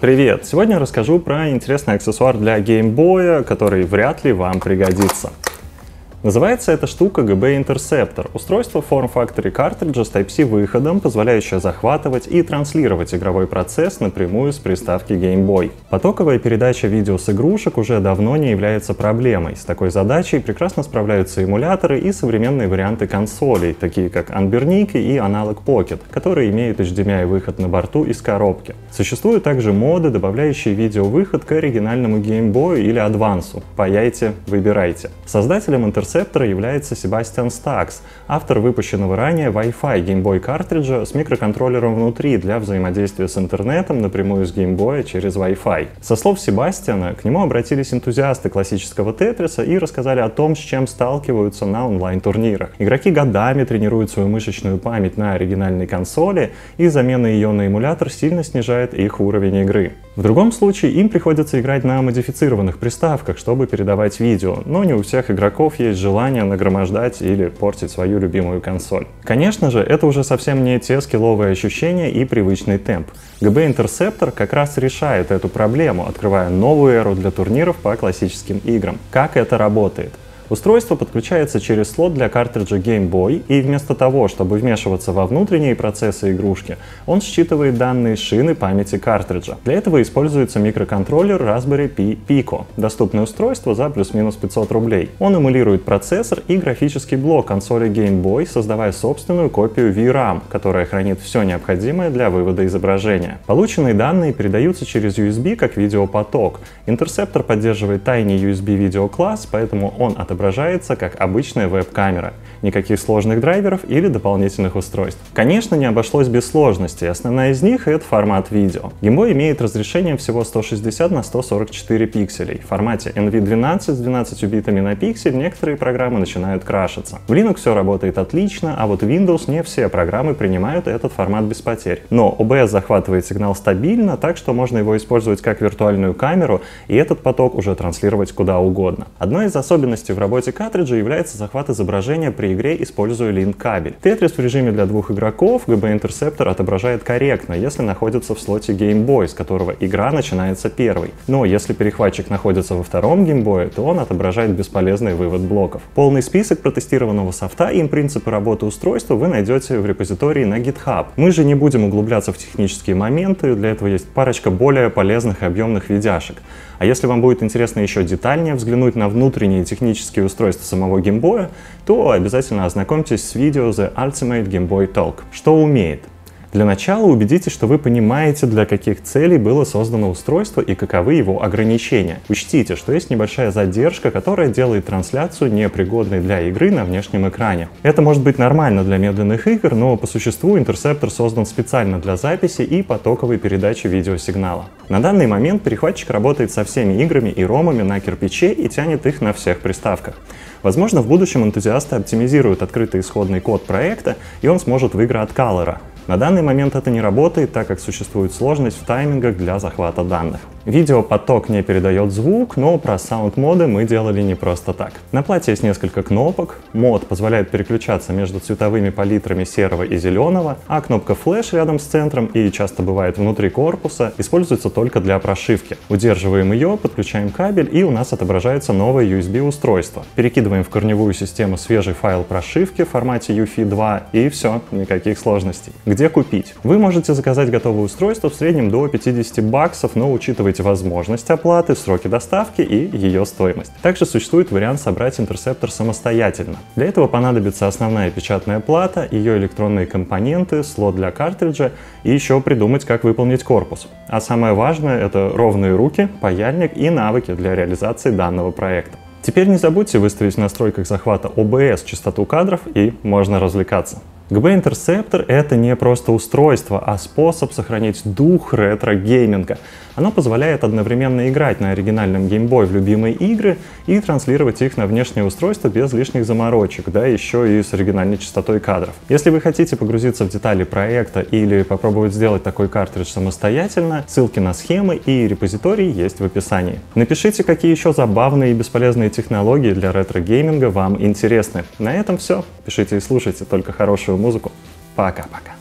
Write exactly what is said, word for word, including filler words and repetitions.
Привет! Сегодня я расскажу про интересный аксессуар для геймбоя, который вряд ли вам пригодится. Называется эта штука джи би Interceptor. Устройство в форм-факторе картриджа с тайп си выходом, позволяющее захватывать и транслировать игровой процесс напрямую с приставки Game Boy. Потоковая передача видео с игрушек уже давно не является проблемой. С такой задачей прекрасно справляются эмуляторы и современные варианты консолей, такие как Anbernic и Analog Pocket, которые имеют эйч ди эм ай-выход на борту из коробки. Существуют также моды, добавляющие видеовыход к оригинальному Game Boy или Advance. Паяйте, выбирайте. Создателем Interceptor является Себастьян Стакс, автор выпущенного ранее Wi-Fi Game Boy картриджа с микроконтроллером внутри для взаимодействия с интернетом напрямую с Game Boy через Wi-Fi. Со слов Себастьяна, к нему обратились энтузиасты классического тетриса и рассказали о том, с чем сталкиваются на онлайн-турнирах. Игроки годами тренируют свою мышечную память на оригинальной консоли, и замена ее на эмулятор сильно снижает их уровень игры. В другом случае им приходится играть на модифицированных приставках, чтобы передавать видео, но не у всех игроков есть желание нагромождать или портить свою любимую консоль. Конечно же, это уже совсем не те скилловые ощущения и привычный темп. джи би Interceptor как раз решает эту проблему, открывая новую эру для турниров по классическим играм. Как это работает? Устройство подключается через слот для картриджа Game Boy, и вместо того, чтобы вмешиваться во внутренние процессы игрушки, он считывает данные шины памяти картриджа. Для этого используется микроконтроллер Raspberry Pi Pico, доступное устройство за плюс-минус пятьсот рублей. Он эмулирует процессор и графический блок консоли Game Boy, создавая собственную копию ви рам, которая хранит все необходимое для вывода изображения. Полученные данные передаются через ю эс би как видеопоток. Interceptor поддерживает Tiny ю эс би видеокласс, поэтому он отображается отображается как обычная веб-камера. Никаких сложных драйверов или дополнительных устройств. Конечно, не обошлось без сложностей. Основная из них — это формат видео. Game Boy имеет разрешение всего сто шестьдесят на сто сорок четыре пикселей. В формате эн ви двенадцать с двенадцатью битами на пиксель некоторые программы начинают крашиться. В Linux все работает отлично, а вот Windows не все программы принимают этот формат без потерь. Но о бэ эс захватывает сигнал стабильно, так что можно его использовать как виртуальную камеру, и этот поток уже транслировать куда угодно. Одной из особенностей в работе картриджа является захват изображения при игре, используя линк-кабель. Тетрис в режиме для двух игроков джи би Interceptor отображает корректно, если находится в слоте Game Boy, с которого игра начинается первой. Но если перехватчик находится во втором Game Boy, то он отображает бесполезный вывод блоков. Полный список протестированного софта и принципы работы устройства вы найдете в репозитории на GitHub. Мы же не будем углубляться в технические моменты, для этого есть парочка более полезных и объемных видяшек. А если вам будет интересно еще детальнее взглянуть на внутренние технические устройства самого Game Boy, то обязательно ознакомьтесь с видео The Ultimate Game Boy Talk. Что умеет? Для начала убедитесь, что вы понимаете, для каких целей было создано устройство и каковы его ограничения. Учтите, что есть небольшая задержка, которая делает трансляцию непригодной для игры на внешнем экране. Это может быть нормально для медленных игр, но по существу Interceptor создан специально для записи и потоковой передачи видеосигнала. На данный момент перехватчик работает со всеми играми и ромами на кирпиче и тянет их на всех приставках. Возможно, в будущем энтузиасты оптимизируют открытый исходный код проекта, и он сможет в игры от Color. На данный момент это не работает, так как существует сложность в таймингах для захвата данных. Видеопоток не передает звук, но про саунд-моды мы делали не просто так. На плате есть несколько кнопок. Мод позволяет переключаться между цветовыми палитрами серого и зеленого, а кнопка флеш рядом с центром и часто бывает внутри корпуса используется только для прошивки. Удерживаем ее, подключаем кабель, и у нас отображается новое ю эс би-устройство. Перекидываем в корневую систему свежий файл прошивки в формате ю эф ай два, и все, никаких сложностей. Где купить? Вы можете заказать готовое устройство в среднем до пятидесяти баксов, но учитывайте возможность оплаты, сроки доставки и ее стоимость. Также существует вариант собрать Interceptor самостоятельно. Для этого понадобится основная печатная плата, ее электронные компоненты, слот для картриджа и еще придумать, как выполнить корпус. А самое важное — это ровные руки, паяльник и навыки для реализации данного проекта. Теперь не забудьте выставить в настройках захвата о бэ эс частоту кадров, и можно развлекаться. джи би Interceptor — это не просто устройство, а способ сохранить дух ретро-гейминга. Оно позволяет одновременно играть на оригинальном Game Boy в любимые игры и транслировать их на внешнее устройство без лишних заморочек, да еще и с оригинальной частотой кадров. Если вы хотите погрузиться в детали проекта или попробовать сделать такой картридж самостоятельно, ссылки на схемы и репозитории есть в описании. Напишите, какие еще забавные и бесполезные технологии для ретро-гейминга вам интересны. На этом все. Пишите и слушайте только хорошую музыку. Пока-пока.